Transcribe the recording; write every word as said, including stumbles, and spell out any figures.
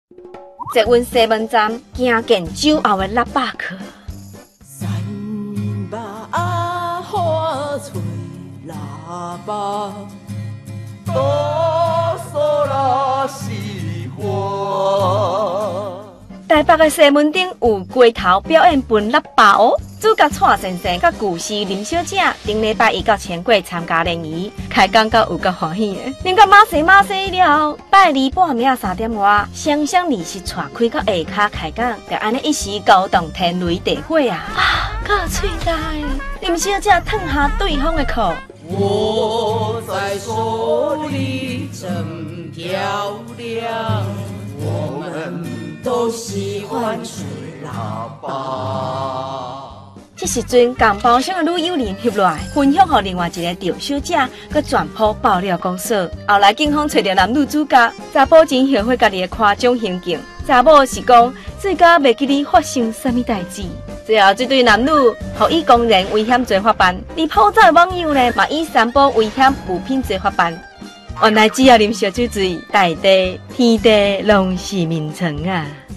坐阮西门站，行见酒后的腊八客。 三把花吹喇叭，哆嗦啦西花。 台北的西门町有街头表演分腊八哦，主角蔡先生甲故事林小姐顶礼拜一到千过参加联谊，开讲到有够欢喜的。啉到马西马西了，拜二半暝三点外，双双二十带开到下骹开讲，就安尼一时高动天雷地火啊！啊，够脆呆！林小姐脱下对方的裤， 握在手里真漂亮，我们都喜欢吹喇叭。 这时阵，共包厢的女友人翕来，分享给另外一个赵小姐，佮转播爆料公社。后来警方找到男女主角，查甫真后悔家己的夸张行径，查某是讲最佳袂记哩发生啥物代志。最后，这对男女互以公然危险罪法办，而泡澡网友呢，嘛以散播危险物品罪法办。原来只要啉烧酒醉，大地天地拢是眠床啊！